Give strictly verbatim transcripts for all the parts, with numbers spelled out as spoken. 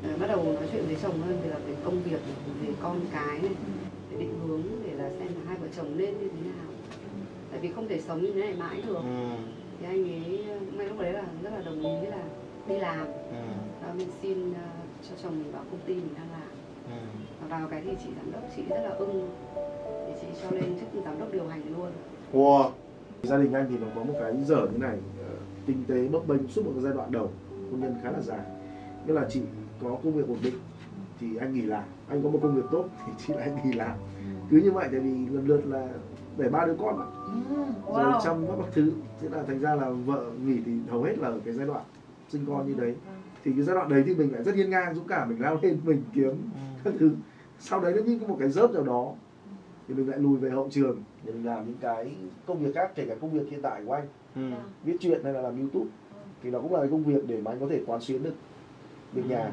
bắt đầu nói chuyện với chồng hơn về là về công việc, về con cái này, để định hướng để là xem là hai vợ chồng nên như thế nào. Tại vì không thể sống như thế này mãi được. Ừ. Thì anh ấy ngay lúc đấy là rất là đồng ý là đi làm. Ừ. Và mình xin uh, cho chồng mình vào công ty mình đang làm. Ừ. Và vào cái thì chị giám đốc chị rất là ưng, thì chị cho lên chức giám đốc điều hành luôn. Wow. Gia đình anh thì nó có một cái dở như này, kinh tế bấp bênh suốt một cái giai đoạn đầu hôn nhân khá là dài. Nghĩa là chị có công việc ổn định thì anh nghỉ làm, anh có một công việc tốt thì chị lại nghỉ làm. Cứ như vậy, tại vì lần lượt là để ba đứa con mà. Wow. Rồi chăm các thứ, thế là thành ra là vợ nghỉ thì hầu hết là ở cái giai đoạn sinh con như đấy. Thì cái giai đoạn đấy thì mình lại rất hiên ngang, dũng cảm, mình lao lên mình kiếm các thứ. Sau đấy nó như có một cái dớp nào đó thì mình lại lùi về hậu trường để mình làm những cái công việc khác, kể cả công việc hiện tại của anh. Ừ. Viết truyện hay là làm YouTube thì nó cũng là cái công việc để mà anh có thể quán xuyến được việc nhà.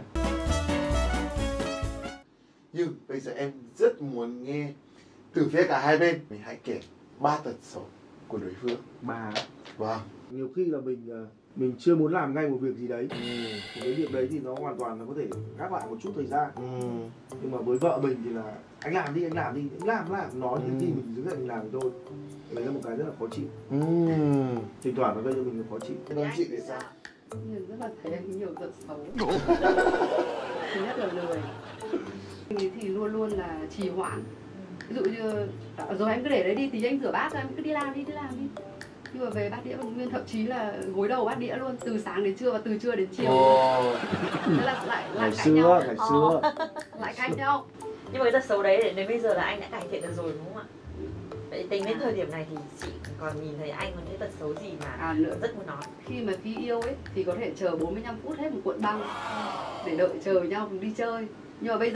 Nhưng bây giờ em rất muốn nghe từ phía cả hai bên, mình hãy kể ba tật xấu của đối phương. Ba. Vâng. Nhiều khi là mình mình chưa muốn làm ngay một việc gì đấy, ừ. Thì cái việc đấy thì nó hoàn toàn là có thể gác lại một chút thời gian. Ừ. Nhưng mà với vợ mình thì là anh làm đi, anh làm đi, anh làm làm nói đến ừ. Khi mình đứng dậy mình làm thì thôi. Đấy là một cái rất là khó chịu. Ừ. Thỉnh thoảng nó gây cho mình khó chịu. Thế còn chị thì sao? Mình rất là thấy anh nhiều tật xấu. Thứ nhất là lười. Anh ấy thì luôn luôn là trì hoãn. Ví dụ như rồi em cứ để đấy đi, tí anh rửa bát rồi em cứ đi làm đi, đi làm đi. Nhưng mà về bát đĩa còn nguyên, thậm chí là gối đầu bát đĩa luôn, từ sáng đến trưa và từ trưa đến chiều. Oh. Thế là lại lại cãi nhau. Ngày xưa, lại cãi nhau. Nhưng mà cái tật xấu đấy đến bây giờ là anh đã cải thiện được rồi đúng không ạ? Vậy tính đến thời điểm này thì chị còn nhìn thấy anh có những tật xấu gì mà à, nữa rất muốn nói? Khi mà khi yêu ấy thì có thể chờ bốn mươi lăm phút hết một cuộn băng để đợi chờ nhau cùng đi chơi. Nhưng mà bây giờ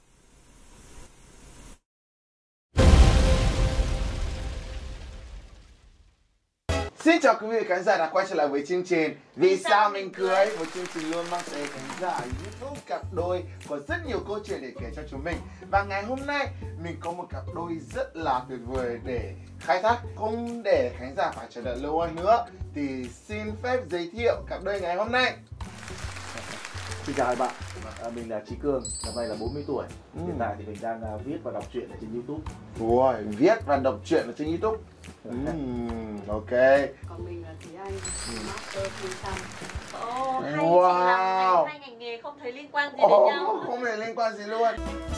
Xin chào quý vị khán giả đã quay trở lại với chương trình Vì sao mình cưới, một chương trình luôn mang tới khán giả YouTube cặp đôi có rất nhiều câu chuyện để kể cho chúng mình. Và ngày hôm nay mình có một cặp đôi rất là tuyệt vời để khai thác. Không để khán giả phải chờ đợi lâu hơn nữa thì xin phép giới thiệu cặp đôi ngày hôm nay. Xin chào các bạn, à, mình là Chí Cường, năm nay là bốn mươi tuổi. Ừ. Hiện tại thì mình đang uh, viết và đọc truyện ở trên YouTube. Ui, viết và đọc truyện ở trên YouTube. uhm, Ok. Còn mình là Thúy Anh, Master Phương Xăm. Ồ, oh, hai wow. Chị làm hai ngành nghề không thấy liên quan gì oh, đến nhau. Không hề liên quan gì luôn.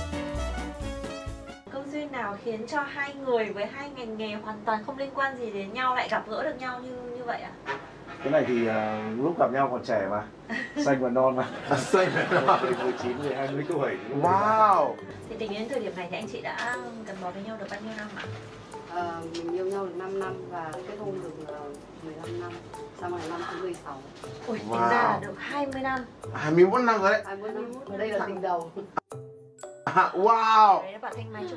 Câu duyên nào khiến cho hai người với hai ngành nghề hoàn toàn không liên quan gì đến nhau lại gặp gỡ được nhau như như vậy ạ? À? Cái này thì uh, lúc gặp nhau còn trẻ mà, xanh và non mà. À, xanh và non. mười chín, mười hai, mười tuổi. Wow. Thì tính đến thời điểm này thì anh chị đã gắn bó với nhau được bao nhiêu năm ạ? À, mình yêu nhau được năm năm và kết hôn được uh, mười lăm năm, sang ngày năm thứ mười sáu. Ôi, wow. Tính ra là được hai mươi năm. hai mươi mốt năm rồi đấy. hai mươi năm, ở đây là tình đầu. À, wow. Đấy là bà Thanh Mai Trúc.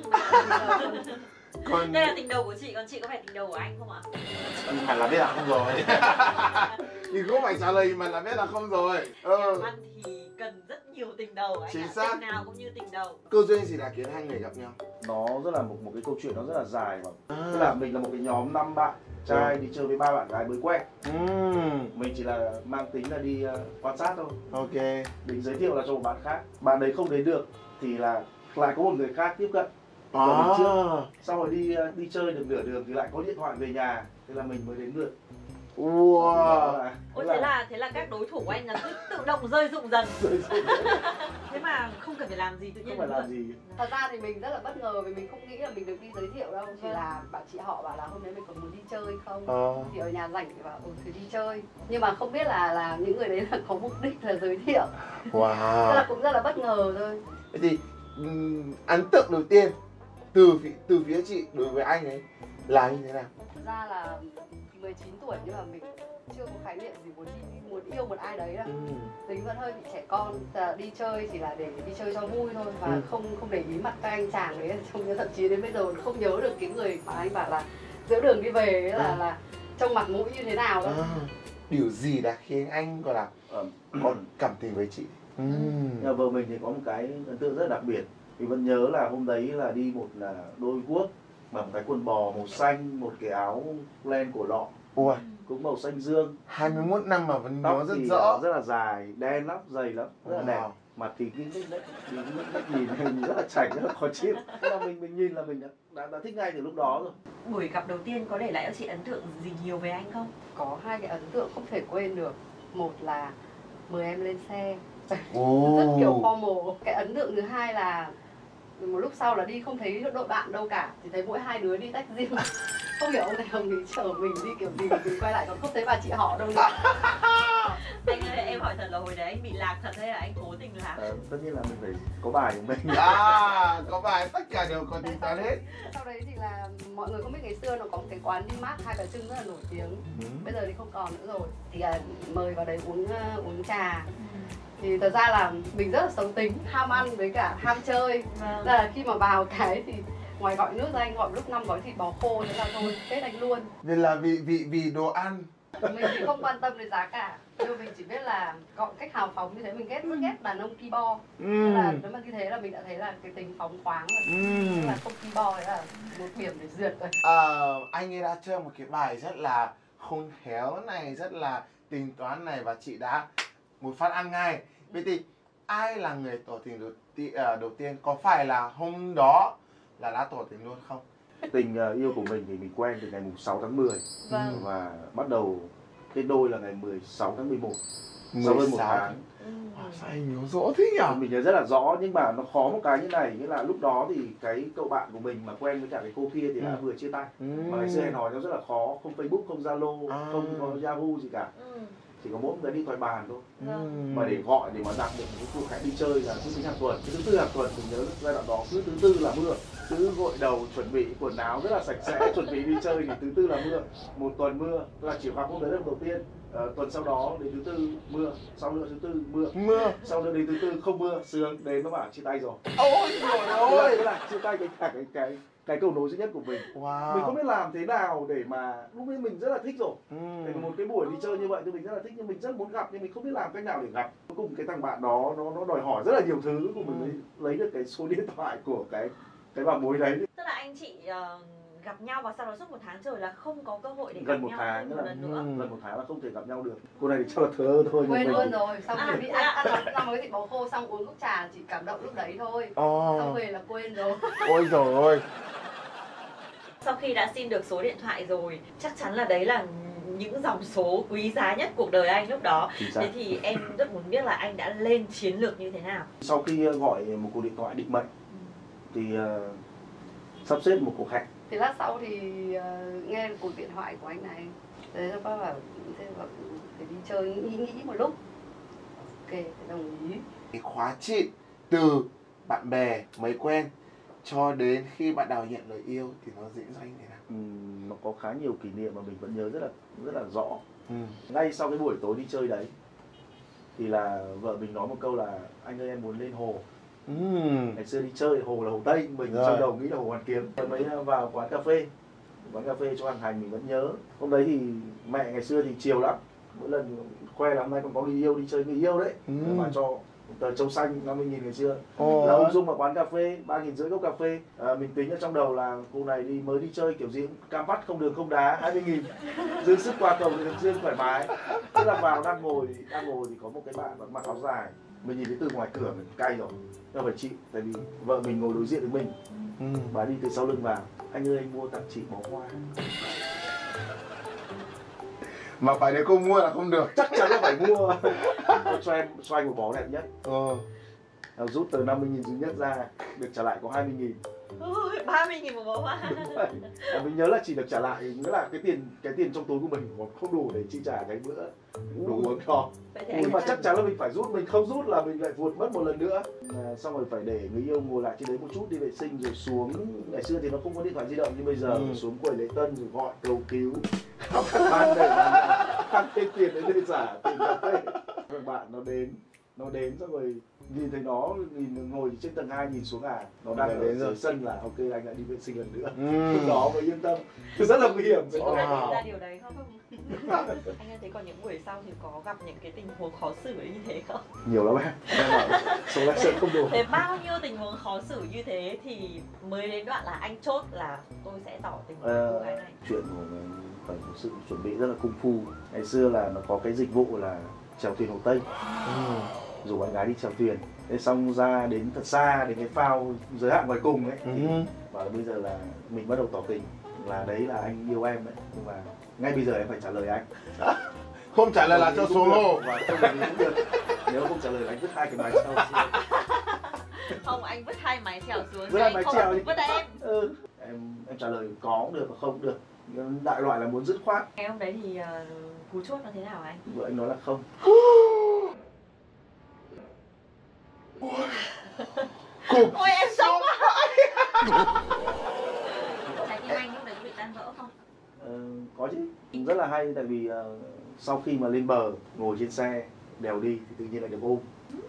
Còn... Đây là tình đầu của chị, còn chị có phải tình đầu của anh không ạ? Mà là biết là không rồi. Thì không phải trả lời mà là biết là không rồi. Ừ. Ăn thì cần rất nhiều tình đầu anh. Chính ạ. xác. Tình nào cũng như tình đầu. Câu duyên gì đã khiến hai người gặp nhau? Nó rất là một một cái câu chuyện nó rất là dài mà. À. Tức là mình là một cái nhóm năm bạn trai ừ. đi chơi với ba bạn gái mới quen. Ừ. Mình chỉ là mang tính là đi uh, quan sát thôi. Ok. Mình giới thiệu là cho một bạn khác. Bạn đấy không đến được thì là lại có một người khác tiếp cận. À. Trước, sau rồi đi đi chơi được nửa đường thì lại có điện thoại về nhà, thế là mình mới đến lượt. Wow. Là, Ôi thế là thế là các đối thủ của anh là cứ tự động rơi rụng dần. Thế mà không cần phải làm gì tự nhiên. Không phải làm gì. Thật ra thì mình rất là bất ngờ vì mình không nghĩ là mình được đi giới thiệu đâu. Chỉ là bạn chị họ bảo là hôm nay mình còn muốn đi chơi không? À. Thì ở nhà rảnh thì bảo ừ thì đi chơi. Nhưng mà không biết là là những người đấy là có mục đích là giới thiệu. Wow. Tức là cũng rất là bất ngờ thôi. Thế thì um, ấn tượng đầu tiên từ phía, từ phía chị đối với anh ấy là như thế nào? Thật ra là mười chín tuổi nhưng mà mình chưa có khái niệm gì muốn đi, muốn yêu một ai đấy đâu. Ừ. Tính vẫn hơi bị trẻ con, đi chơi chỉ là để đi chơi cho vui thôi và ừ. không không để ý mặt các anh chàng đấy. Trong thậm chí đến bây giờ không nhớ được cái người mà anh bảo là giữa đường đi về ấy là à. là trông mặt mũi như thế nào đâu. À. Điều gì đã khiến anh gọi là có cảm tình với chị? Ừ. Nhà vợ mình thì có một cái ấn tượng rất đặc biệt. Mình vẫn nhớ là hôm đấy là đi một là đôi guốc bằng một cái quần bò màu xanh, một cái áo len cổ lọ. Ui. Cũng màu xanh dương. hai mươi mốt năm mà vẫn tóc nhớ rất thì rõ. Rất là dài, đen lắm, dày lắm, rất là wow. đẹp. mặt thì cái nít đấy, nhìn nhìn nhìn rất là chảnh, rất là khó chịu. Thế là mình mình nhìn là mình đã, đã, đã thích ngay từ lúc đó rồi. Buổi gặp đầu tiên có để lại cho chị ấn tượng gì nhiều về anh không? Có hai cái ấn tượng không thể quên được. Một là mời em lên xe, Ồ. rất kiểu formal. Cái ấn tượng thứ hai là một lúc sau là đi không thấy đội bạn đâu cả, chỉ thấy mỗi hai đứa đi tách riêng. Không hiểu ông này ông ấy chở mình đi kiểu gì, mình quay lại còn không thấy bà chị họ đâu nữa. Anh ơi, em hỏi thật là hồi đấy anh bị lạc thật hay là anh cố tình lạc? À, tất nhiên là mình phải có bài của mình. À, có bài tất cả đều có tính toán hết. Sau đấy thì là mọi người không biết ngày xưa nó có một cái quán đi mát Hai Bà Trưng rất là nổi tiếng. Ừ. Bây giờ thì không còn nữa rồi. Thì là mời vào đấy uống uh, uống trà. Ừ. Thì thật ra là mình rất là xấu tính, ham ăn với cả ham chơi. Vâng. Nên là khi mà vào cái thì ngoài gọi nước ra anh gọi lúc năm gói thịt bò khô, thế là thôi, kết anh luôn. Nên là vì vì vì đồ ăn. Mình thì không quan tâm đến giá cả, nhưng mình chỉ biết là gọi cách hào phóng như thế. Mình ghét rất ghét đàn ông ki bo. Ừ. Nên là nếu mà như thế là mình đã thấy là cái tính phóng khoáng rồi. Ừ. Nên là không ki bo, đấy là một điểm để duyệt rồi. Ờ, anh ấy đã chơi một cái bài rất là khôn khéo này, rất là tính toán này, và chị đã một phát ăn ngay. Vậy thì ai là người tỏ tình đầu, ti, uh, đầu tiên? Có phải là hôm đó là đã tỏ tình luôn không? Tình uh, yêu của mình thì mình quen từ ngày sáu tháng mười. Vâng. Và bắt đầu kết đôi là ngày mười sáu tháng mười một. Sau hơn một tháng. Ừ. À, sao anh nhớ rõ thế nhỉ? Mình nhớ rất là rõ, nhưng mà nó khó một cái như này, nghĩa là lúc đó thì cái cậu bạn của mình mà quen với cả cái cô kia thì đã ừ. vừa chia tay. Ừ. Mà ngày xưa hẹn hò nó rất là khó, không Facebook, không Zalo, à. không có Yahoo gì cả. Ừ. Chỉ có mỗi một cái điện thoại bàn thôi. Ừ. Mà để gọi, để mà đặt được một cái cuộc hẹn đi chơi là thứ tính hàng tuần. Cái thứ tư hàng tuần mình nhớ giai đoạn đó, cứ thứ tư là mưa. Cứ gội đầu, chuẩn bị quần áo rất là sạch sẽ, chuẩn bị đi chơi thì thứ tư là mưa. Một tuần mưa, là chỉ gặp hôm đấy lần đầu tiên. À, tuần sau đó đến thứ tư mưa, sau nữa thứ tư mưa, mưa, sau nữa đến thứ tư không mưa, sướng, đến nó bảo chia tay rồi. Ôi trời ơi, thế là chia tay cái cả cái cái cái cầu nối duy nhất của mình. Wow. Mình không biết làm thế nào để mà lúc ấy mình rất là thích rồi. Ừ. Để một cái buổi đi chơi như vậy thì mình rất là thích, nhưng mình rất muốn gặp nhưng mình không biết làm cách nào để gặp. Cuối cùng cái thằng bạn đó nó nó đòi hỏi rất là nhiều thứ của mình mới lấy được cái số điện thoại của cái cái bà mối đấy. Tức là anh chị uh... gặp nhau và sau đó suốt một tháng trời là không có cơ hội để gần gặp một nhau tháng một là, lần nữa. Gần một tháng là không thể gặp nhau được. Cô này thì cho là thơ thôi. Quên luôn rồi. Xong rồi đi ăn ăn xong mới thịt bò khô xong uống nước trà chỉ cảm động lúc đấy thôi. Oh. Xong về là quên rồi. Ôi trời ơi. Sau khi đã xin được số điện thoại rồi, chắc chắn là đấy là những dòng số quý giá nhất cuộc đời anh lúc đó. Thế thì em rất muốn biết là anh đã lên chiến lược như thế nào. Sau khi gọi một cuộc điện thoại định mệnh thì uh, sắp xếp một cuộc hẹn. Thì lát sau thì uh, nghe cuộc điện thoại của anh này, thế là bác bảo phải đi chơi, nghĩ nghĩ một lúc. Ok, thì đồng ý. Cái khóa chị từ bạn bè mới quen cho đến khi bạn đào nhận lời yêu thì nó diễn ra như thế nào? Ừ, nó có khá nhiều kỷ niệm mà mình vẫn nhớ rất là rất là rõ. Ừ. Ngay sau cái buổi tối đi chơi đấy thì là vợ mình nói một câu là anh ơi em muốn lên hồ. Ừ. Ngày xưa đi chơi hồ là hồ Tây, mình rồi. Trong đầu nghĩ là hồ Hoàn Kiếm. Mới vào quán cà phê, quán cà phê cho hàng hành mình vẫn nhớ. Hôm đấy thì mẹ ngày xưa thì chiều lắm, mỗi lần khoe là hôm nay còn có người yêu đi chơi người yêu đấy, ừ. mà cho tờ châu xanh năm mươi nghìn ngày xưa. Ồ. Là ung dung ở quán cà phê, ba nghìn rưỡi cốc cà phê. À, mình tính ở trong đầu là cô này đi mới đi chơi kiểu gì cam vắt không đường không đá, hai mươi nghìn dư sức qua cầu thì được dương thoải mái. Thế là vào đang ngồi đang ngồi thì có một cái bạn mặc áo dài, mình nhìn thấy từ ngoài cửa mình cay rồi, nhưng phải chị, tại vì vợ mình ngồi đối diện với mình. Ừ. Bà đi từ sau lưng vào, anh ơi anh mua tặng chị bó hoa. Mà phải để cô mua là không được. Chắc chắn là phải mua. Cho em, cho anh một bó đẹp nhất. Ừ. Rút tờ năm mươi nghìn duy nhất ra, được trả lại có hai mươi nghìn. Ôi, ba mươi nghìn một bó hoa. À, mình nhớ là chỉ được trả lại, nghĩa là cái tiền cái tiền trong túi của mình không đủ để chi trả cái bữa đồ uống đó. Nhưng mà chắc chắn là mình phải rút, mình không rút là mình lại vụt mất một lần nữa. À, xong rồi phải để người yêu ngồi lại trên đấy một chút đi vệ sinh rồi xuống. Ngày xưa thì nó không có điện thoại di động như bây giờ, ừ. xuống quầy lễ tân rồi gọi cầu cứu. Khóc các bạn để ăn thêm tiền đến để trả tiền cà phê. Các bạn nó đến, nó đến xong rồi nhìn thấy nó, nhìn ngồi trên tầng hai nhìn xuống à, nó đang ở dưới sân là ok anh lại đi vệ sinh lần nữa. Ừ. Lúc đó mới yên tâm. Rất là nguy hiểm. Chị có wow. nhận ra điều đấy không? Anh ơi, thế còn những buổi sau thì có gặp những cái tình huống khó xử như thế không? Nhiều lắm em. Em bảo số lại sợ không đủ. Thế bao nhiêu tình huống khó xử như thế thì mới đến đoạn là anh chốt là tôi sẽ tỏ tình với cô gái này? Chuyện của mình phải có sự chuẩn bị rất là công phu. Ngày xưa là nó có cái dịch vụ là chèo thuyền Hồ Tây. Ừ. Rủ bạn gái đi chèo thuyền Thế xong ra đến thật xa, đến cái phao giới hạn ngoài cùng ấy, thì Ừ. và bây giờ là mình bắt đầu tỏ tình là đấy là anh yêu em đấy, nhưng mà ngay bây giờ em phải trả lời anh. Không trả lời là cho solo. Và không thì cũng được. Nếu không trả lời là anh vứt hai cái máy sau. Không, anh vứt hai mái chèo xuống. Vứt hai Anh mái không chèo đi. vứt em. Ừ. Em em trả lời có cũng được, không cũng được. Đại loại là muốn dứt khoát. Ngày hôm đấy thì uh, cú chốt nó thế nào anh? Vợ anh nói là không. Cục. Ôi em sốc quá. Trái tim anh lúc đấy có bị tan vỡ không? Ờ, có chứ. Rất là hay tại vì uh, sau khi mà lên bờ, ngồi trên xe, đèo đi thì tự nhiên lại được ôm.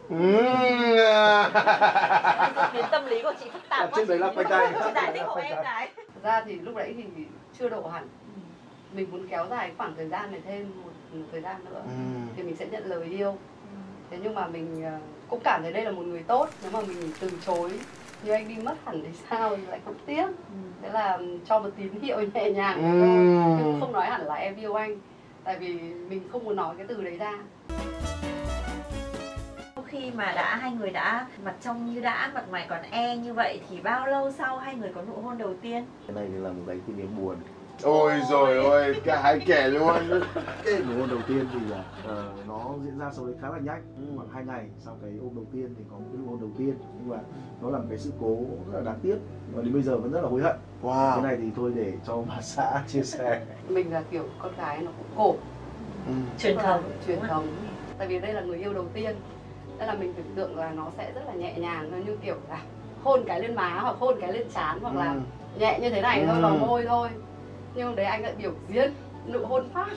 Đến tâm lý của chị phức tạp quá. Trên đấy là phanh tay. Chị giải thích hộ em cái. Thật ra thì lúc đấy thì chưa độ hẳn. Mình muốn kéo dài khoảng thời gian này thêm một, một thời gian nữa thì mình sẽ nhận lời yêu. Thế nhưng mà mình uh, cũng cảm thấy đây là một người tốt. Nếu mà mình từ chối như anh đi mất hẳn thì sao thì lại không tiếc. Thế là cho một tín hiệu nhẹ nhàng thôi, nhưng không nói hẳn là em yêu anh. Tại vì mình không muốn nói cái từ đấy ra. Khi mà đã hai người đã mặt trong như đã, mặt ngoài còn e như vậy thì bao lâu sau hai người có nụ hôn đầu tiên? Cái này là một cái kỷ niệm buồn. Ôi rồi ôi, cả hai kẻ luôn. Cái nụ hôn đầu tiên thì uh, nó diễn ra sau đấy khá là nhanh, khoảng hai ngày sau cái ôm đầu tiên thì có một cái nụ hôn đầu tiên, nhưng mà nó là một cái sự cố rất là đáng tiếc và đến bây giờ vẫn rất là hối hận. Wow. Cái này thì thôi để cho bà xã chia sẻ. Mình là kiểu con gái nó cũng cổ, Ừ. Truyền thống. Truyền thống. Tại vì đây là người yêu đầu tiên, nên là mình tưởng tượng là nó sẽ rất là nhẹ nhàng, nó như kiểu là hôn cái lên má hoặc hôn cái lên trán hoặc là Ừ. nhẹ như thế này thôi, Ừ. vào môi thôi. Nhưng đấy anh lại biểu diễn nụ hôn phát.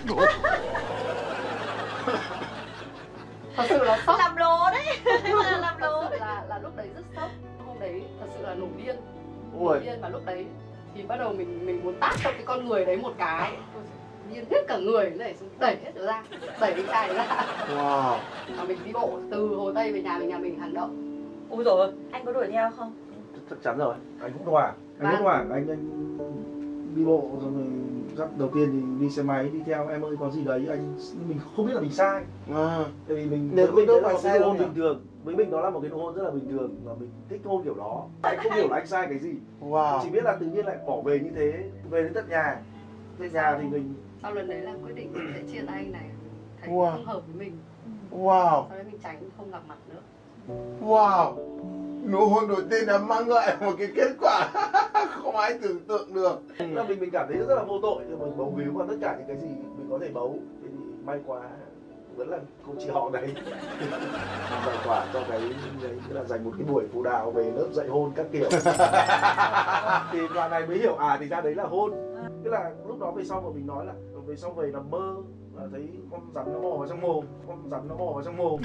Thật sự là sốc. Làm lố đấy. Làm lố. Thật sự là, là lúc đấy rất sốc. Hôm đấy thật sự là nổi điên. Ui. Nổi điên, và lúc đấy thì bắt đầu mình mình muốn tát cho cái con người đấy một cái. Điên hết cả người, đẩy xuống, đẩy hết nó ra, đẩy cái chai ra. Wow. Và mình đi bộ từ Hồ Tây về nhà mình, nhà mình hàng động. Ui rồi, anh có đuổi theo không? Chắc chắn rồi. Anh cũng hoảng. Anh cũng hoảng. Anh, anh đi bộ rồi dắt đầu tiên thì đi xe máy đi theo, em ơi có gì đấy, anh mình không biết là mình sai. À. Tại vì mình Nếu với mình đâu đấy là phải một cái sai nụ đâu hôn nhỉ? bình thường, với mình đó là một cái nụ hôn rất là bình thường và mình thích hôn kiểu đó. Anh không hiểu là anh sai cái gì. Wow. Chỉ biết là tự nhiên lại bỏ về như thế, về đến tận nhà. Đến nhà thì mình Sau lần đấy là quyết định mình sẽ chia tay này. Thấy Wow. không hợp với mình. Wow. Sau đấy mình tránh không gặp mặt nữa. Wow. Nụ hôn đầu tiên đã mang lại một cái kết quả không ai tưởng tượng được. là mình mình cảm thấy rất là vô tội, nhưng mình bấu víu vào tất cả những cái gì mình có thể bấu. Thế thì may quá vẫn là cô chị họ đấy giải tỏa cho cái đấy, tức là dành một cái buổi phụ đạo về lớp dạy hôn các kiểu. Thì đoạn này mới hiểu à thì ra đấy là hôn. Tức là lúc đó về sau mà mình nói là về sau về nằm mơ là thấy con rắn nó bò vào trong mồm, con rắn nó bò vào trong mồm.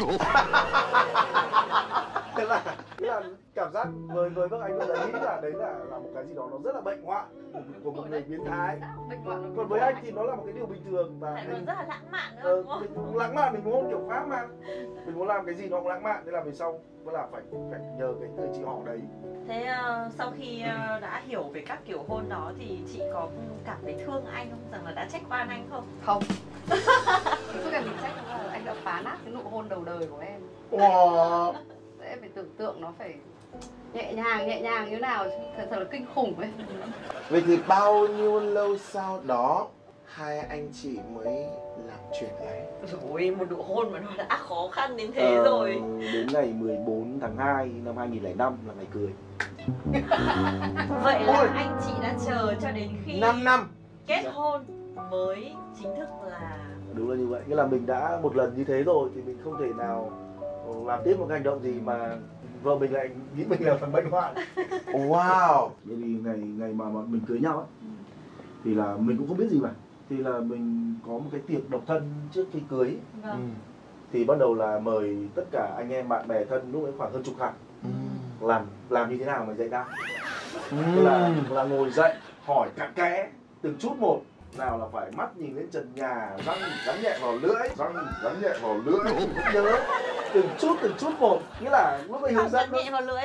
Thế là, thế là cảm giác người người các anh lúc đấy nghĩ là đấy là là một cái gì đó nó rất là bệnh hoạn của một người biến thái. Còn với anh thì nó là một cái điều bình thường và Lại còn rất là lãng mạn nữa ờ, đúng không? mình cũng lãng mạn, mình muốn hôn kiểu Pháp mà mình muốn làm cái gì nó cũng lãng mạn, thế là về sau vẫn là phải phải nhờ cái người chị họ đấy. Thế uh, sau khi uh, đã hiểu về các kiểu hôn đó thì chị có cảm thấy thương anh không? Rằng là đã trách oan anh không? Không. Suốt ngày mình trách là anh đã phá nát cái nụ hôn đầu đời của em. Wow. Em phải tưởng tượng nó phải nhẹ nhàng, nhẹ nhàng như nào, thật sự là kinh khủng ấy. Vậy thì bao nhiêu lâu sau đó hai anh chị mới làm chuyện ấy? Rồi, một nụ hôn mà nó đã khó khăn đến thế Ờ, rồi. Đến ngày mười bốn tháng hai năm hai nghìn lẻ năm là ngày cưới. Vậy là Ôi. anh chị đã chờ cho đến khi năm năm. kết hôn mới chính thức là... Đúng là như vậy, nghĩa là mình đã một lần như thế rồi thì mình không thể nào làm tiếp một cái hành động gì mà vợ mình lại nghĩ mình là phần bệnh hoạn. Wow. Bởi vì ngày ngày mà bọn mình cưới nhau ấy thì là mình cũng không biết gì mà, thì là mình có một cái tiệc độc thân trước khi cưới. Vâng. Thì bắt đầu là mời tất cả anh em bạn bè thân, lúc ấy khoảng hơn chục thằng. làm làm như thế nào mà dạy ta. Tức là là ngồi dậy hỏi cặn kẽ từng chút một, nào là phải mắt nhìn lên trần nhà, răng rắn nhẹ vào lưỡi, răng rắn nhẹ vào lưỡi, cũng nhớ từng chút từng chút một, nghĩa là lúc ấy hướng dẫn nhẹ vào lưỡi.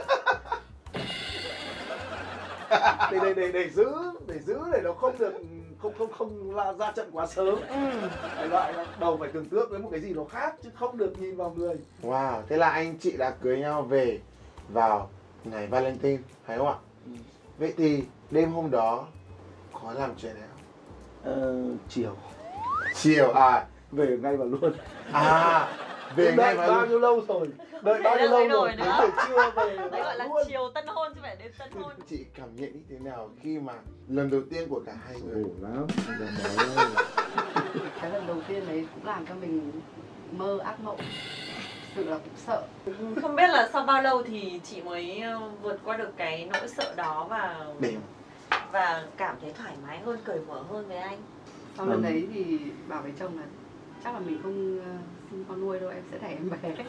để để để để giữ để giữ để nó không được không không không là ra trận quá sớm. Đại loại là đầu phải tưởng tượng với một cái gì đó khác chứ không được nhìn vào người. Wow, thế là anh chị đã cưới nhau về vào ngày Valentine phải không ạ? Ừ. Vậy thì đêm hôm đó có làm chuyện nào? Ờ, chiều Chiều à? về ngay và luôn. À, về ngay đợi và bao luôn. nhiêu lâu rồi, đợi bao nhiêu Đợi lâu rồi, nữa. đến buổi trưa về Đấy gọi là luôn. chiều tân hôn chứ phải đến tân hôn. Chị cảm nhận như thế nào khi mà lần đầu tiên của cả hai người? Khổ lắm, anh đã nói Cái lần đầu tiên đấy cũng làm cho mình mơ ác mộng, thực sự là cũng sợ. Không biết là sau bao lâu thì chị mới ờ, vượt qua được cái nỗi sợ đó và Đêm. và cảm thấy thoải mái hơn, cởi mở hơn với anh. Sau lần đấy thì bảo với chồng là chắc là mình không uh, sinh con nuôi đâu, em sẽ đẻ em bé.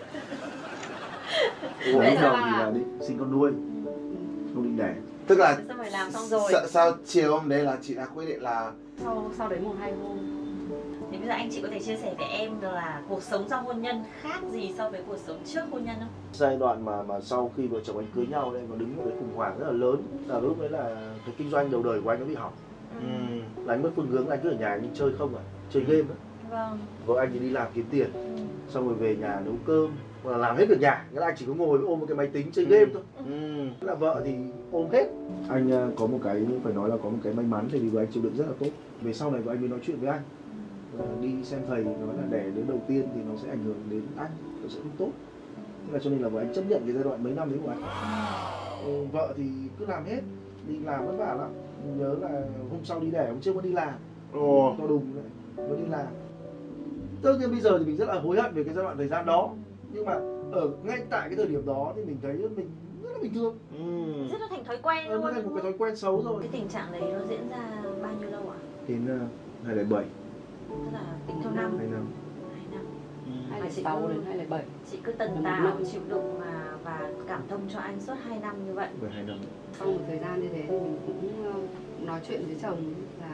Ủa, Tại lúc sao đầu thì là- là định sinh con nuôi, không định đẻ. Tức là Xong rồi làm xong rồi. sợ sau chiều hôm đấy là chị đã quyết định là Sau sau đấy một hai hôm. Thì bây giờ anh chị có thể chia sẻ với em là cuộc sống sau hôn nhân khác gì so với cuộc sống trước hôn nhân không? Giai đoạn mà mà sau khi vợ chồng anh cưới nhau thì anh có đứng một cái khủng hoảng rất là lớn, là lúc đấy là cái kinh doanh đầu đời của anh nó bị hỏng. Ừ. um, Là anh mất phương hướng, anh cứ ở nhà anh chơi không à, chơi game á. Vâng. Vợ anh thì đi làm kiếm tiền, Ừ. xong rồi về nhà nấu cơm, hoặc là làm hết việc nhà, nghĩa là anh chỉ có ngồi ôm một cái máy tính chơi game thôi. um, Là vợ thì ôm hết. Anh uh, có một cái phải nói là có một cái may mắn thì vì vợ anh chịu đựng rất là tốt. Về sau này vợ anh mới nói chuyện với anh, uh, đi xem thầy nói là đẻ đến đầu tiên thì nó sẽ ảnh hưởng đến anh, nó sẽ không tốt. Thế là cho nên là vợ anh chấp nhận cái giai đoạn mấy năm đấy của anh. Ừ, vợ thì cứ làm hết, đi làm vất vả lắm. Mình nhớ là hôm sau đi đẻ, hôm trước vẫn đi làm. Ồ. To đùng đấy, vẫn đi làm. Tất nhiên bây giờ thì mình rất là hối hận về cái giai đoạn thời gian đó, nhưng mà ở ngay tại cái thời điểm đó thì mình thấy mình rất là bình thường. um. Rất là thành thói quen Nó luôn. thành một cái thói quen xấu rồi. Cái tình trạng đấy nó diễn ra bao nhiêu lâu ạ? Đến uh, hai không không bảy, Tức là tính theo năm. hai năm. Hai năm. hai Mà không chị sáu cứ- đến hai không bảy. Chị cứ tần Một tảo năm. chịu đựng mà và cảm thông cho anh suốt hai năm như vậy. mười hai năm. Sau một thời gian như thế thì mình cũng ờ, nói chuyện với chồng là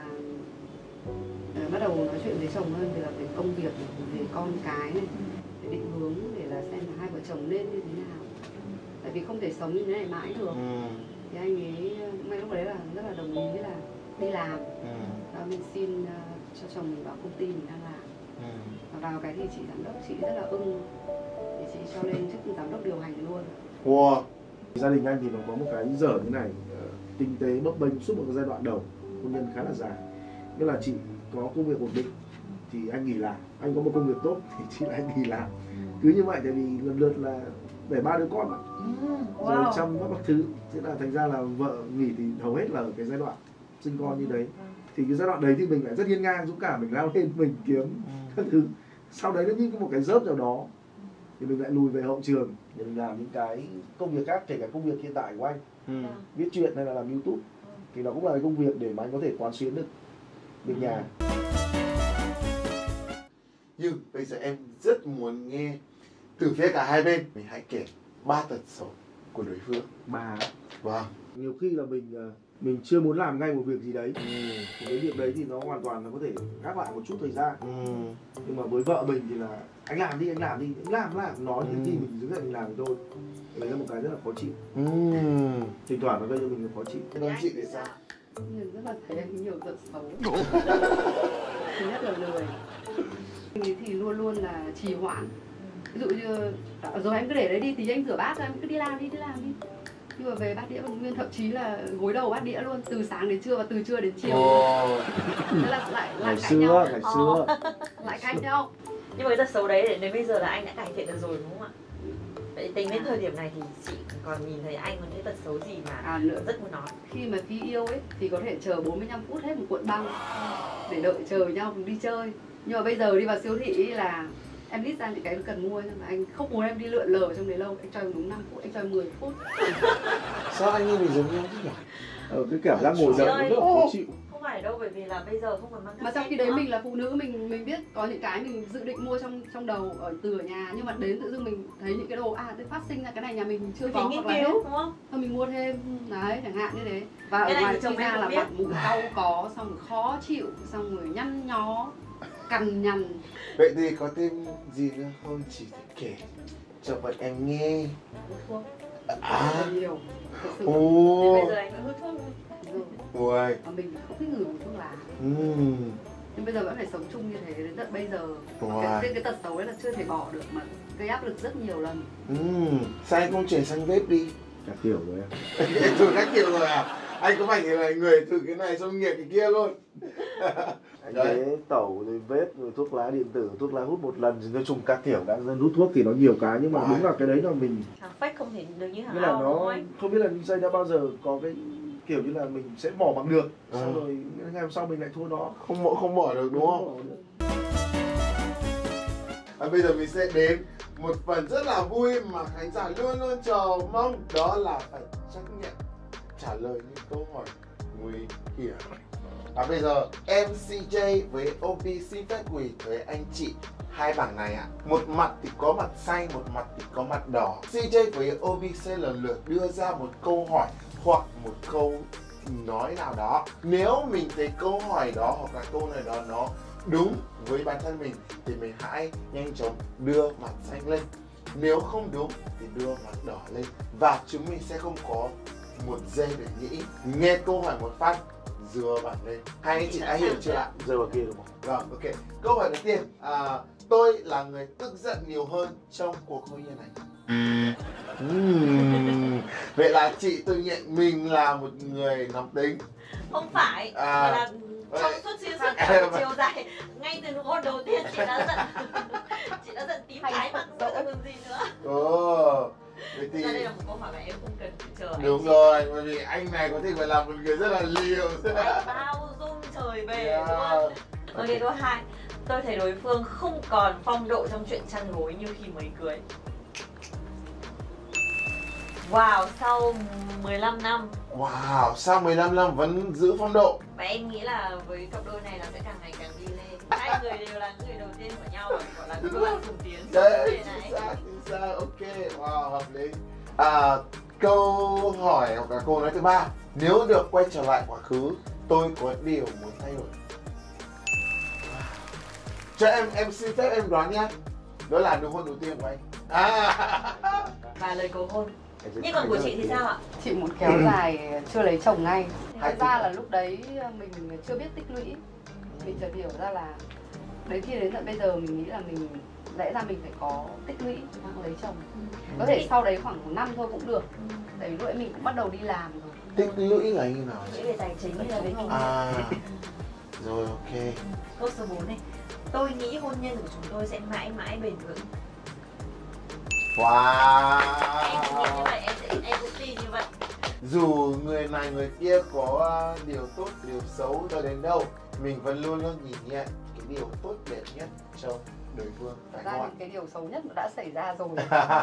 ờ, bắt đầu nói chuyện với chồng hơn về là về công việc này, về con cái này, để định hướng để là xem là hai vợ chồng nên như thế nào. Tại vì không thể sống như thế này mãi được. um, Thì anh ấy ngay lúc đấy là rất là đồng ý là đi làm. um, Và mình xin ờ, cho chồng mình vào công ty mình đang làm. um. Và vào cái thì chị giám đốc chị rất là ưng, thì chị cho lên chức giám đốc điều hành luôn. Wow. Gia đình anh thì nó có một cái dở như này, ờ, kinh tế bấp bênh suốt một cái giai đoạn đầu hôn nhân khá là dài. Nghĩa là chị có công việc ổn định thì anh nghỉ làm, anh có một công việc tốt thì chị lại nghỉ làm. Cứ như vậy, tại vì lần lượt là để ba đứa con mà. Rồi chăm các thứ, thế là thành ra là vợ nghỉ thì hầu hết là ở cái giai đoạn sinh con như đấy. Thì cái giai đoạn đấy thì mình lại rất hiên ngang dũng cảm, mình lao lên mình kiếm các thứ. Sau đấy nó như một cái dớp nào đó thì mình lại lùi về hậu trường để mình làm những cái công việc khác, kể cả công việc hiện tại của anh, um. viết truyện hay là làm YouTube, thì nó cũng là cái công việc để mà anh có thể quán xuyến được việc nhà. Nhưng bây giờ em rất muốn nghe từ phía cả hai bên. Mình hãy kể ba tật xấu của đối phương. Mà Vâng. nhiều khi là mình ờ, mình chưa muốn làm ngay một việc gì đấy, um, thì cái việc đấy thì nó hoàn toàn là có thể gác lại một chút thời gian. um. Nhưng mà với vợ mình thì là anh làm đi, anh làm đi, anh làm làm nói đến Ừ. khi mình đứng dậy mình làm thì thôi. Đấy là một cái rất là khó chịu, um. thỉnh thoảng nó gây cho mình khó chịu. Còn chị thì sao? Nhưng rất là thấy anh nhiều tật xấu. Thứ nhất là lười. Anh ấy thì luôn luôn là trì hoãn. Ví dụ như "À, rồi em cứ để đấy đi, tí anh rửa bát rồi em cứ đi làm đi, đi làm đi." Nhưng mà về bát đĩa còn nguyên, thậm chí là gối đầu bát đĩa luôn, từ sáng đến trưa và từ trưa đến chiều. Ồ. Thế là lại lại Ngày cãi nhau, xưa, ngày xưa Ờ. lại cãi nhau. Nhưng mà cái tật xấu đấy đến bây giờ là anh đã cải thiện được rồi đúng không ạ? Vậy tính đến thời điểm này thì chị còn nhìn thấy anh có cái tật xấu gì mà À nữa, rất muốn nói. khi mà khi yêu ấy thì có thể chờ bốn mươi lăm phút hết một cuộn băng để đợi chờ nhau cùng đi chơi. Nhưng mà bây giờ đi vào siêu thị ấy là em list ra những cái cần mua, nhưng mà anh không muốn em đi lượn lờ trong đấy lâu, anh cho em đúng năm phút, anh cho em mười phút. Sao anh như mình giống nhau thế nhỉ? ở cái cảm giác ngồi đợi nó rất là khó chịu. Không phải đâu, bởi vì là bây giờ không còn mang Mà trong khi đấy mình là phụ nữ, mình mình biết có những cái mình dự định mua trong trong đầu ở từ ở nhà, nhưng mà đến tự dưng mình thấy những cái đồ à tôi phát sinh ra cái này nhà mình chưa có nghiên hoặc là hết, cứu đúng không? thôi mình mua thêm đấy chẳng hạn như thế. Và ở Cái này ngoài thì chồng khi em ra cũng là biết. mặt mũi đau có, xong rồi khó chịu, xong rồi nhăn nhó, cằn nhằn. Vậy thì có thêm gì nữa không chị kể cho bọn em nghe? Hút thuốc. À. Rất là nhiều. Thực sự Ồ. Bây giờ anh vẫn hút thuốc thôi. cơ. Ui. Mà mình không thích ngửi mùi thuốc lá. Uhm. Nhưng bây giờ vẫn phải sống chung như thế đến tận bây giờ. Wow. Cái, cái tật xấu ấy là chưa thể bỏ được mà gây áp lực rất nhiều lần. Uhm. Sao anh không chuyển sang vape đi? Các kiểu rồi em. Thử các kiểu rồi à? Anh có phải là người thử cái này xong nghiện cái kia luôn. Anh thấy tẩu rồi vết rồi thuốc lá điện tử, thuốc lá hút một lần thì nói chung các kiểu đã dân hút thuốc thì nó nhiều cái nhưng mà Wow. đúng là cái đấy là mình Hàng fake không thể được như hàng như là ao nó thôi. không biết là dây đã bao giờ có cái kiểu như là mình sẽ bỏ bằng được Ừ. xong rồi ngày hôm sau mình lại thua nó Không bỏ không bỏ được đúng không? bỏ được. À, bây giờ mình sẽ đến một phần rất là vui mà khán giả luôn luôn chờ mong, đó là phải trách nhiệm trả lời những câu hỏi nguy hiểm. À, bây giờ em xê J với ô pê xin phép gửi tới anh chị hai bảng này ạ. À. Một mặt thì có mặt xanh, một mặt thì có mặt đỏ. xê J với ô pê sẽ lần lượt đưa ra một câu hỏi hoặc một câu nói nào đó. Nếu mình thấy câu hỏi đó hoặc là câu này đó nó đúng với bản thân mình thì mình hãy nhanh chóng đưa mặt xanh lên. Nếu không đúng thì đưa mặt đỏ lên. Và chúng mình sẽ không có một giây để nghĩ. Nghe câu hỏi một phát, dừa bản lên. Hai anh chị đã hiểu chưa ạ? Rơi vào kia đúng không? Rồi, ok. Câu hỏi đầu tiên, à, tôi là người tức giận nhiều hơn trong cuộc hôn nhân này. Uhm. Vậy là chị tự nhận mình là một người nóng tính. Không phải, À. mà là Vậy- trong suốt xuyên suốt cả một chiều dài, ngay từ nụ hôn đầu tiên chị đã giận. Chị đã giận tím tái mặt không có còn gì nữa. Ồ, vậy thì Ra đây là một câu hỏi mà em không cần phải chờ anh đúng chị. rồi, bởi vì anh này có thể phải là một người rất là liều. Anh bao dung trời về Yeah. luôn. Ok, câu hai, tôi thấy đối phương không còn phong độ trong chuyện chăn gối như khi mới cưới. Wow, sau mười lăm năm. Wow, sau mười lăm năm vẫn giữ phong độ. Và em nghĩ là với cặp đôi này là sẽ càng ngày càng đi lên. Hai người đều là người đầu tiên của nhau, gọi là đôi bạn cùng tiến trong vấn Đấy, đề chính này. xác, chính xác, ok, wow, hợp lý. À, câu hỏi hoặc là câu nói thứ ba, nếu được quay trở lại quá khứ, tôi có điều muốn thay đổi. Cho em, em xin phép em đoán nhé. Đó là nụ hôn đầu tiên của anh. À. Và lời cầu hôn. Nhưng còn của chị thì sao ạ? Chị muốn kéo dài chưa lấy chồng ngay. Hai Thật ra là lúc đấy mình chưa biết tích lũy. Mình chợt hiểu ra là đến khi đến tận bây giờ mình nghĩ là mình lẽ ra mình phải có tích lũy mới lấy chồng. Có thể sau đấy khoảng một năm thôi cũng được. Tại vì lúc ấy mình cũng bắt đầu đi làm rồi. Tích lũy là như nào? Nghĩ về tài chính hay là về kinh tế? À, rồi ok. Câu số bốn này. Tôi nghĩ hôn nhân của chúng tôi sẽ mãi mãi bền vững. Wow. Em cũng nghĩ như vậy, em, sẽ, em cũng tin như vậy. Dù người này người kia có điều tốt, điều xấu cho đến đâu, mình vẫn luôn luôn nhìn nhận cái điều tốt đẹp nhất trong đối phương. Thật Phải ra không ạ? những cái điều xấu nhất đã xảy ra rồi.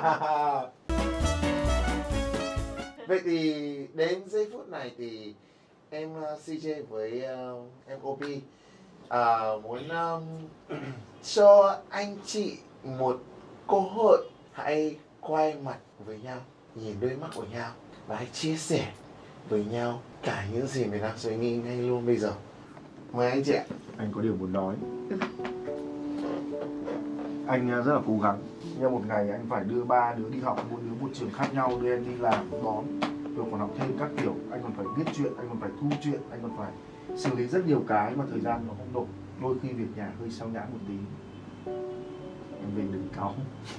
Vậy thì đến giây phút này thì em uh, xê J với uh, em ô pê uh, muốn um, cho anh chị một cơ hội, hãy quay mặt với nhau, nhìn đôi mắt của nhau và hãy chia sẻ với nhau cả những gì mình đang suy nghĩ ngay luôn bây giờ. Mời anh chị ạ. Anh có điều muốn nói. Anh rất là cố gắng. Nhưng một ngày anh phải đưa ba đứa đi học, mỗi đứa một trường khác nhau, đưa em đi làm, đón, rồi còn học thêm các kiểu. Anh còn phải viết chuyện, anh còn phải thu chuyện, anh còn phải xử lý rất nhiều cái mà thời gian nó không đủ. Đôi khi việc nhà hơi sao nhãng một tí. Em về đừng cáu.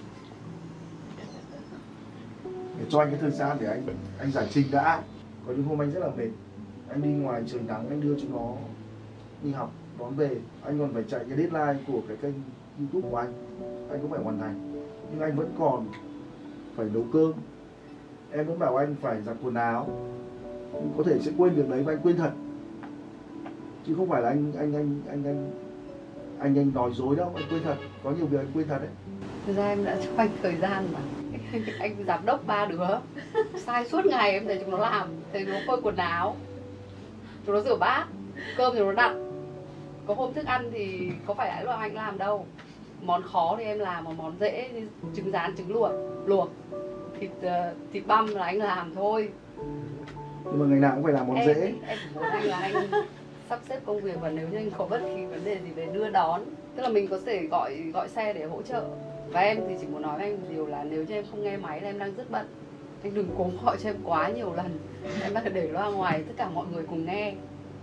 Để cho anh cái thời gian để anh anh giải trình đã. Có những hôm anh rất là mệt. Anh đi ngoài trời nắng, anh đưa chúng nó đi học, đón về. Anh còn phải chạy cái deadline của cái kênh YouTube của anh. Anh cũng phải hoàn thành. Nhưng anh vẫn còn phải nấu cơm. Em vẫn bảo anh phải giặt quần áo. Nhưng có thể sẽ quên việc đấy và anh quên thật. Chứ không phải là anh anh anh anh anh anh anh nói dối đâu, anh quên thật. Có nhiều việc anh quên thật đấy. Thực ra em đã cho anh thời gian mà. Anh giám đốc ba đứa sai suốt ngày, em thấy chúng nó làm, thấy nó phơi quần áo, chúng nó rửa bát, cơm thì nó đặt. Có hôm thức ăn thì có phải là anh làm đâu. Món khó thì em làm, mà món dễ như trứng rán, trứng luộc, luộc, thịt uh, thịt băm là anh làm thôi. Nhưng mà ngày nào cũng phải làm món em, dễ. Em chỉ muốn anh là anh sắp xếp công việc, và nếu như anh có bất kỳ vấn đề gì về đưa đón, tức là mình có thể gọi gọi xe để hỗ trợ. Và em thì chỉ muốn nói với anh một điều là nếu như em không nghe máy là em đang rất bận. Anh đừng cố gọi cho em quá nhiều lần. Em bắt đầu để loa ngoài tất cả mọi người cùng nghe.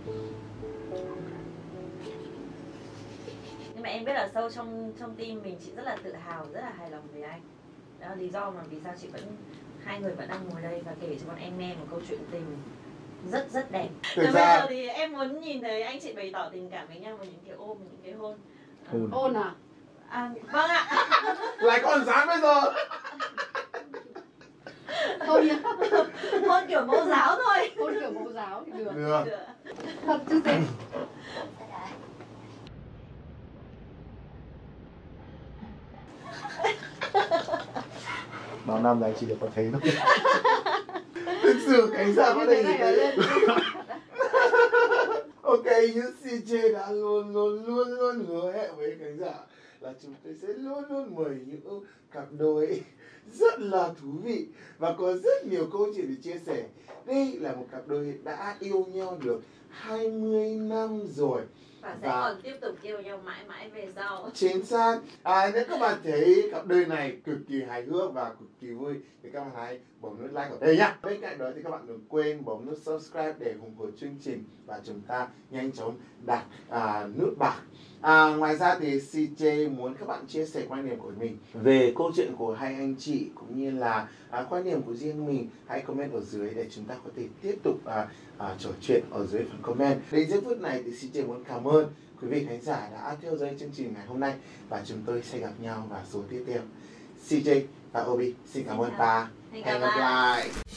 Nhưng mà em biết là sâu trong trong tim mình chị rất là tự hào, rất là hài lòng về anh. Đó là lý do mà vì sao chị vẫn hai người vẫn đang ngồi đây và kể cho bọn em nghe một câu chuyện tình rất rất đẹp. Thực Và ra... bây giờ thì em muốn nhìn thấy anh chị bày tỏ tình cảm với nhau bằng những cái ôm, những cái hôn. Hôn. Hôn à? À, vâng ạ. Lại còn dám bây giờ. Hôn nhá. Hôn kiểu mẫu giáo thôi. Hôn kiểu mẫu giáo thì được. Được. Được. Thật chứ gì? Bao năm này chỉ được có thế thôi. Thực sự cảnh sát có thể Như thế này thấy. lên. Ok, những xê jay đã luôn luôn luôn luôn hứa hẹn với khán giả là chúng tôi sẽ luôn luôn mời những cặp đôi rất là thú vị và có rất nhiều câu chuyện để chia sẻ. Đây là một cặp đôi đã yêu nhau được hai mươi năm rồi. Và sẽ Và- còn tiếp tục yêu nhau mãi mãi về sau. Chính xác. À, nếu các bạn thấy cặp đôi này cực kỳ hài hước và cực kỳ vui thì các bạn hãy bấm nút like ở đây nhá. Bên cạnh đó thì các bạn đừng quên bấm nút subscribe để ủng hộ chương trình và chúng ta nhanh chóng đạt à, nút bạc. À, ngoài ra thì xê jay muốn các bạn chia sẻ quan điểm của mình về câu chuyện của hai anh chị cũng như là à, quan điểm của riêng mình. Hãy comment ở dưới để chúng ta có thể tiếp tục à, à, trò chuyện ở dưới phần comment. Đến giây phút này thì xê jay muốn cảm ơn quý vị khán giả đã theo dõi chương trình ngày hôm nay và chúng tôi sẽ gặp nhau vào số tiếp theo. xê jay và Obi xin cảm ơn và Hẹn hẹn gặp gặp lại. lại.